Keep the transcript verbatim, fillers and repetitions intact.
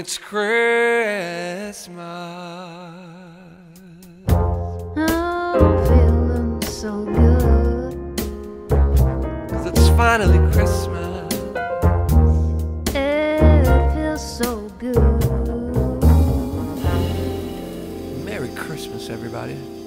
it's Christmas. I'm feeling so good, 'cause it's finally Christmas. it feels so good. Merry Christmas, everybody.